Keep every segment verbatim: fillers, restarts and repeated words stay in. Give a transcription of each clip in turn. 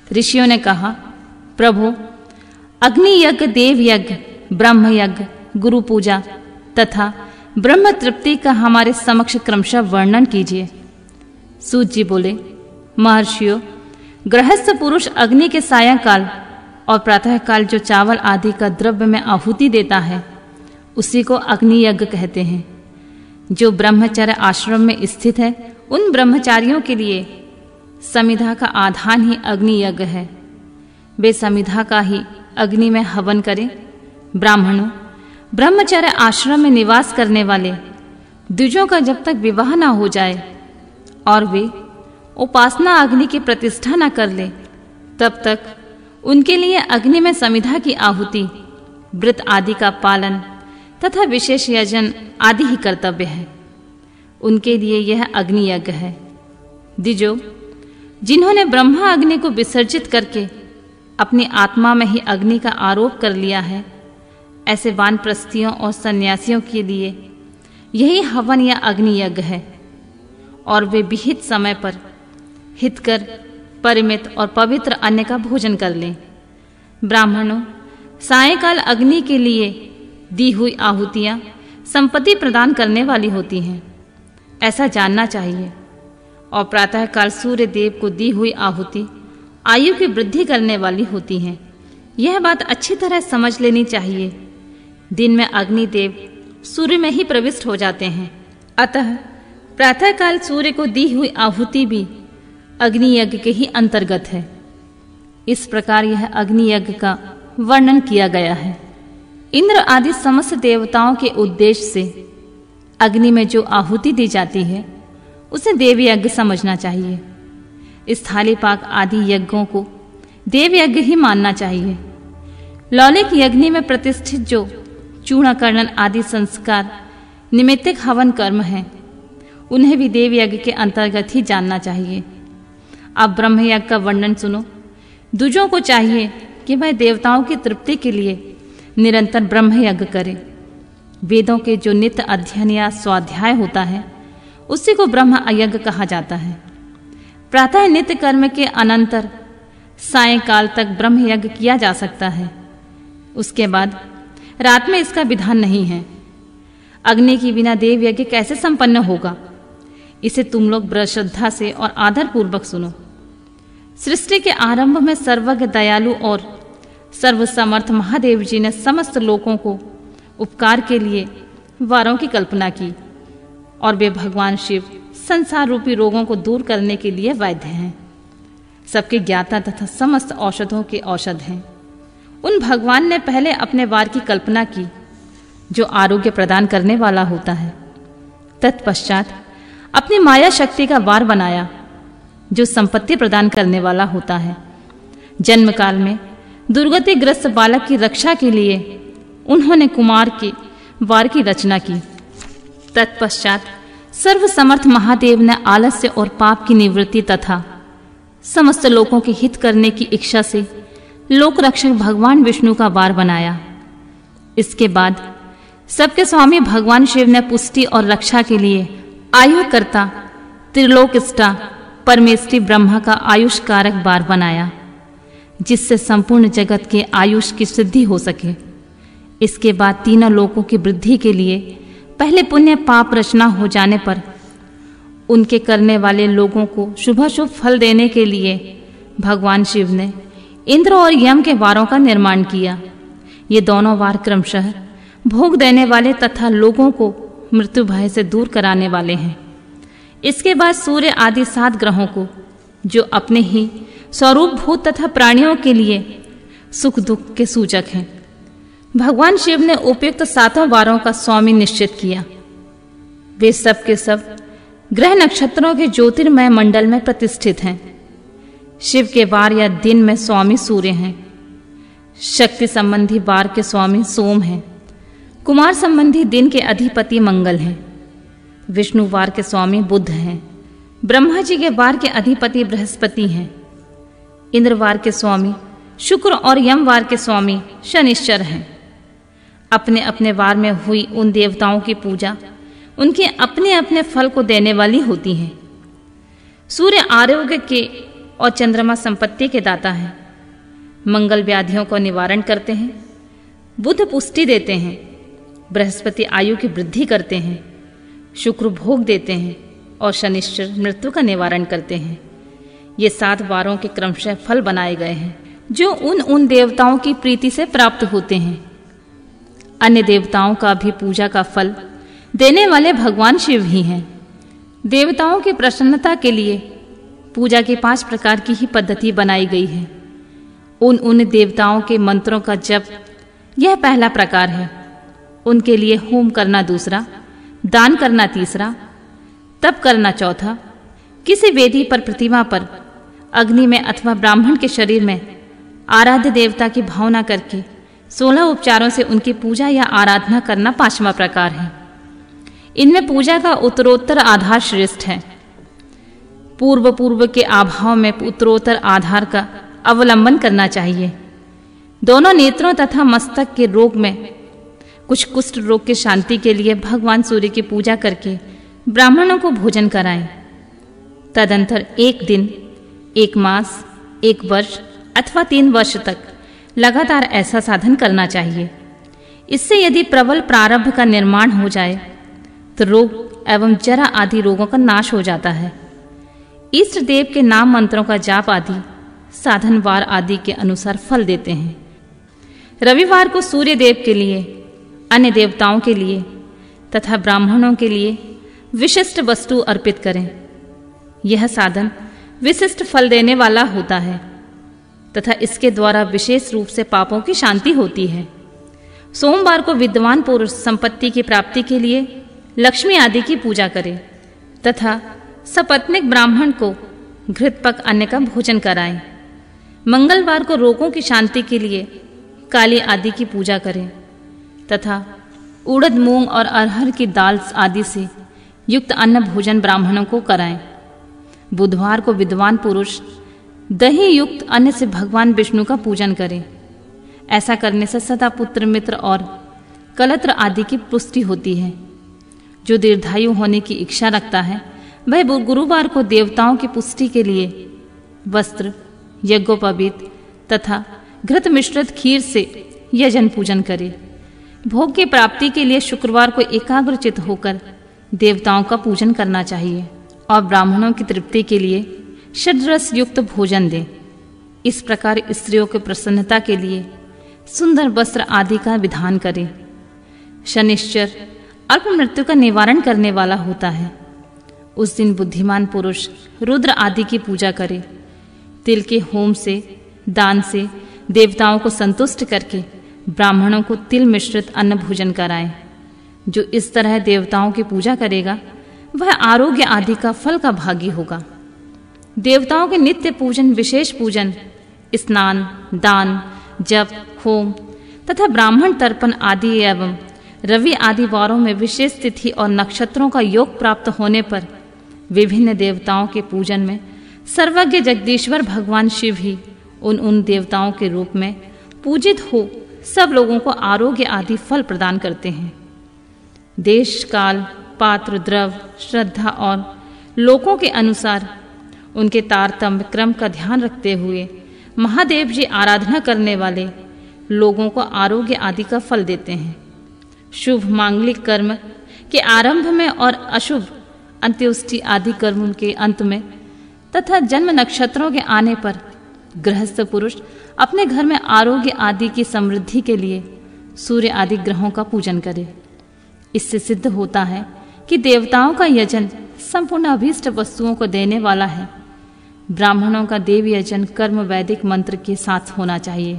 ऋषियों ने कहा, प्रभु, अग्नि यज्ञ, देव यज्ञ, ब्रह्म यज्ञ, गुरु पूजा तथा ब्रह्म तृप्ति का हमारे समक्ष क्रमशः वर्णन कीजिए। सूत जी बोले, महर्षियों, गृहस्थ पुरुष अग्नि के सायंकाल और प्रातःकाल जो चावल आदि का द्रव्य में आहुति देता है उसी को अग्नि यज्ञ कहते हैं। जो ब्रह्मचर्य आश्रम में स्थित है उन ब्रह्मचारियों के लिए समिधा का आधान ही अग्नि यज्ञ है। वे समिधा का ही अग्नि में हवन करें। ब्राह्मणों, ब्रह्मचर्य आश्रम में निवास करने वाले द्विजों का जब तक विवाह न हो जाए और वे उपासना अग्नि की प्रतिष्ठा न कर ले तब तक उनके लिए अग्नि में समिधा की आहुति, व्रत आदि का पालन तथा विशेष यजन आदि ही कर्तव्य है। उनके लिए यह अग्नि यज्ञ है। द्विजो, जिन्होंने ब्रह्मा अग्नि को विसर्जित करके अपनी आत्मा में ही अग्नि का आरोप कर लिया है, ऐसे वानप्रस्थियों और सन्यासियों के लिए यही हवन या अग्नि यज्ञ है। और वे विहित समय पर हितकर, परिमित और पवित्र अन्न का भोजन कर लें। ब्राह्मणों, सायंकाल अग्नि के लिए दी हुई आहुतियां संपत्ति प्रदान करने वाली होती हैं, ऐसा जानना चाहिए। और प्रातःकाल सूर्य देव को दी हुई आहुति आयु की वृद्धि करने वाली होती हैं। यह बात अच्छी तरह समझ लेनी चाहिए। दिन में अग्नि देव सूर्य में ही प्रविष्ट हो जाते हैं, अतः प्रातःकाल सूर्य को दी हुई आहुति भी अग्नि यज्ञ के ही अंतर्गत है। इस प्रकार यह अग्नि यज्ञ का वर्णन किया गया है। इंद्र आदि समस्त देवताओं के उद्देश्य से अग्नि में जो आहुति दी जाती है उसे देव यज्ञ समझना चाहिए। स्थाली पाक आदि यज्ञों को देव यज्ञ ही मानना चाहिए। लौलिक यज्ञ में प्रतिष्ठित जो चूर्णकर्णन आदि संस्कार निमित्तिक हवन कर्म हैं, उन्हें भी देव यज्ञ के अंतर्गत ही जानना चाहिए। अब ब्रह्म यज्ञ का वर्णन सुनो। द्विजों को चाहिए कि वह देवताओं की तृप्ति के लिए निरंतर ब्रह्म यज्ञ करे। वेदों के जो नित्य अध्ययन या स्वाध्याय होता है उसी को ब्रह्म यज्ञ कहा जाता है। प्रातः नित्य कर्म के अनंतर सायंकाल तक ब्रह्म यज्ञ किया जा सकता है। उसके बाद रात में इसका विधान नहीं है। अग्नि के बिना देव यज्ञ कैसे संपन्न होगा, इसे तुम लोग बड़ी श्रद्धा से और आदर पूर्वक सुनो। सृष्टि के आरंभ में सर्वज्ञ, दयालु और सर्वसमर्थ महादेव जी ने समस्त लोगों को उपकार के लिए वारों की कल्पना की और वे भगवान शिव संसार रूपी रोगों को दूर करने के लिए वैद्य हैं, सबके ज्ञाता तथा समस्त औषधों के औषध हैं। उन भगवान ने पहले अपने वार की कल्पना की जो आरोग्य प्रदान करने वाला होता है। तत्पश्चात अपनी माया शक्ति का वार बनाया जो संपत्ति प्रदान करने वाला होता है। जन्म काल में दुर्गतिग्रस्त बालक की रक्षा के लिए उन्होंने कुमार के वार की रचना की। तत्पश्चात सर्वसमर्थ महादेव ने आलस्य और पाप की निवृत्ति तथा समस्त लोगों के हित करने की इच्छा से लोक रक्षक भगवान विष्णु का वार बनाया। इसके बाद सबके स्वामी भगवान शिव ने पुष्टि और रक्षा के लिए आयुकर्ता त्रिलोकष्टा परमेष्टि ब्रह्मा का आयुष कारक वार बनाया जिससे संपूर्ण जगत के आयुष की सिद्धि हो सके। इसके बाद तीनों लोकों की वृद्धि के लिए पहले पुण्य पाप रचना हो जाने पर उनके करने वाले लोगों को शुभाशुभ फल देने के लिए भगवान शिव ने इंद्र और यम के वारों का निर्माण किया। ये दोनों वार क्रमशः भोग देने वाले तथा लोगों को मृत्यु भय से दूर कराने वाले हैं। इसके बाद सूर्य आदि सात ग्रहों को जो अपने ही स्वरूप भूत तथा प्राणियों के लिए सुख दुख के सूचक हैं, भगवान शिव ने उपयुक्त सातों वारों का स्वामी निश्चित किया। वे सब के सब ग्रह नक्षत्रों के ज्योतिर्मय मंडल में प्रतिष्ठित हैं। शिव के वार या दिन में स्वामी सूर्य हैं। शक्ति संबंधी वार के स्वामी सोम हैं। कुमार संबंधी दिन के अधिपति मंगल हैं। विष्णु वार के स्वामी बुध हैं। ब्रह्मा जी के वार के अधिपति बृहस्पति हैं। इंद्र वार के स्वामी शुक्र और यम वार के स्वामी शनिश्चर हैं। अपने अपने वार में हुई उन देवताओं की पूजा उनके अपने अपने फल को देने वाली होती है। सूर्य आरोग्य के और चंद्रमा संपत्ति के दाता हैं। मंगल व्याधियों को निवारण करते हैं, बुध पुष्टि देते हैं, बृहस्पति आयु की वृद्धि करते हैं, शुक्र भोग देते हैं और शनिश्चर मृत्यु का निवारण करते हैं। ये सात वारों के क्रमशः फल बनाए गए हैं जो उन उन देवताओं की प्रीति से प्राप्त होते हैं। अन्य देवताओं का भी पूजा का फल देने वाले भगवान शिव ही हैं। देवताओं की प्रसन्नता के लिए पूजा के पांच प्रकार की ही पद्धति बनाई गई है। उन उन देवताओं के मंत्रों का जप यह पहला प्रकार है। उनके लिए होम करना दूसरा, दान करना तीसरा, तप करना चौथा, किसी वेदी पर प्रतिमा पर अग्नि में अथवा ब्राह्मण के शरीर में आराध्य देवता की भावना करके सोलह उपचारों से उनकी पूजा या आराधना करना पांचवा प्रकार है। इनमें पूजा का उत्तरोत्तर आधार श्रेष्ठ है। पूर्व पूर्व के अभाव में उत्तरोत्तर आधार का अवलंबन करना चाहिए। दोनों नेत्रों तथा मस्तक के रोग में कुछ कुष्ठ रोग की शांति के लिए भगवान सूर्य की पूजा करके ब्राह्मणों को भोजन कराएं। तदंतर एक दिन, एक मास, एक वर्ष अथवा तीन वर्ष तक लगातार ऐसा साधन करना चाहिए। इससे यदि प्रबल प्रारब्ध का निर्माण हो जाए तो रोग एवं जरा आदि रोगों का नाश हो जाता है। इष्ट देव के नाम मंत्रों का जाप आदि साधनवार आदि के अनुसार फल देते हैं। रविवार को सूर्य देव के लिए, अन्य देवताओं के लिए तथा ब्राह्मणों के लिए विशिष्ट वस्तु अर्पित करें। यह साधन विशिष्ट फल देने वाला होता है तथा इसके द्वारा विशेष रूप से पापों की शांति होती है। सोमवार को विद्वान पुरुष संपत्ति की प्राप्ति के लिए लक्ष्मी आदि की पूजा करें तथा सपत्निक ब्राह्मण को घृतपक अन्न का भोजन कराएं। मंगलवार को रोगों की शांति के लिए काली आदि की पूजा करें तथा उड़द, मूंग और अरहर की दाल आदि से युक्त अन्न भोजन ब्राह्मणों को कराएं। बुधवार को विद्वान पुरुष दही युक्त अन्न से भगवान विष्णु का पूजन करें। ऐसा करने से सदा पुत्र, मित्र और कलत्र आदि की पुष्टि होती है। जो दीर्घायु होने की इच्छा रखता है वह गुरुवार को देवताओं की पुष्टि के लिए वस्त्र, यज्ञोपवीत तथा घृत मिश्रित खीर से यजन पूजन करे। भोग की प्राप्ति के लिए शुक्रवार को एकाग्रचित होकर देवताओं का पूजन करना चाहिए और ब्राह्मणों की तृप्ति के लिए षड्रस युक्त भोजन दें। इस प्रकार स्त्रियों की प्रसन्नता के लिए सुंदर वस्त्र आदि का विधान करें। शनिश्चर अल्प मृत्यु का निवारण करने वाला होता है। उस दिन बुद्धिमान पुरुष रुद्र आदि की पूजा करे। तिल के होम से, दान से देवताओं को संतुष्ट करके ब्राह्मणों को तिल मिश्रित अन्न भोजन कराएं। जो इस तरह देवताओं की पूजा करेगा वह आरोग्य आदि का फल का भागी होगा। देवताओं के नित्य पूजन, विशेष पूजन, स्नान, दान, जप, होम तथा ब्राह्मण तर्पण आदि एवं रवि आदि वारों में विशेष तिथि और नक्षत्रों का योग प्राप्त होने पर विभिन्न देवताओं के पूजन में सर्वज्ञ जगदीश्वर भगवान शिव ही उन उन देवताओं के रूप में पूजित हो सब लोगों को आरोग्य आदि फल प्रदान करते हैं। देश, काल, पात्र, द्रव, श्रद्धा और लोकों के अनुसार उनके तारतम्य क्रम का ध्यान रखते हुए महादेव जी आराधना करने वाले लोगों को आरोग्य आदि का फल देते हैं। शुभ मांगलिक कर्म के आरंभ में और अशुभ अंत्योष्टि आदि कर्म के अंत में तथा जन्म नक्षत्रों के आने पर गृहस्थ पुरुष अपने घर में आरोग्य आदि की समृद्धि के लिए सूर्य आदि ग्रहों का पूजन करे। इससे सिद्ध होता है कि देवताओं का यजन संपूर्ण अभीष्ट वस्तुओं को देने वाला है। ब्राह्मणों का देव यजन कर्म वैदिक मंत्र के साथ होना चाहिए।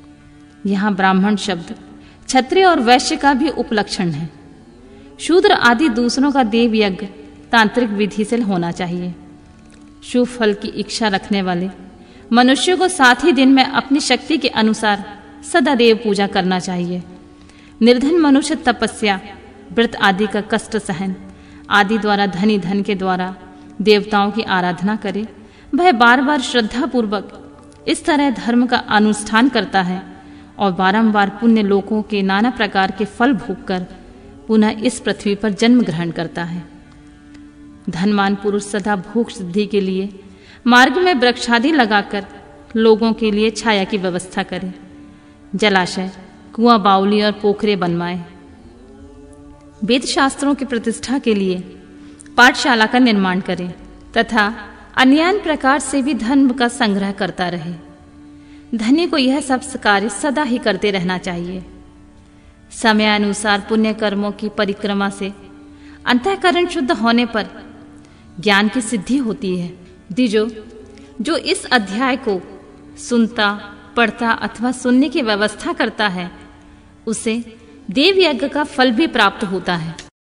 यहाँ ब्राह्मण शब्द क्षत्रिय और वैश्य का भी उपलक्षण है। शूद्र आदि दूसरों का देव यज्ञ तांत्रिक विधि से होना चाहिए। शुभ फल की इच्छा रखने वाले मनुष्य को साथ ही दिन में अपनी शक्ति के अनुसार सदा देव पूजा करना चाहिए। निर्धन मनुष्य तपस्या, व्रत आदि का कष्ट सहन आदि द्वारा धनी धन के द्वारा देवताओं की आराधना करे। वह बार बार श्रद्धा पूर्वक इस तरह धर्म का अनुष्ठान करता है और बारंबार पुण्य लोकों के नाना प्रकार के फल भोगकर पुनः इस पृथ्वी पर जन्म ग्रहण करता है। धनवान पुरुष सदा भोग सिद्धि के लिए मार्ग में वृक्षादि लगाकर लोगों के लिए छाया की व्यवस्था करे, जलाशय, कुआं, बावली और पोखरे बनवाए। वेद शास्त्रों की प्रतिष्ठा के लिए पाठशाला का निर्माण करे तथा अन्य प्रकार से भी धर्म का संग्रह करता रहे। धनी को यह सब कार्य सदा ही करते रहना चाहिए। समयानुसार पुण्य कर्मों की परिक्रमा से अंतःकरण शुद्ध होने पर ज्ञान की सिद्धि होती है। द्विजो, जो इस अध्याय को सुनता, पढ़ता अथवा सुनने की व्यवस्था करता है, उसे देव यज्ञ का फल भी प्राप्त होता है।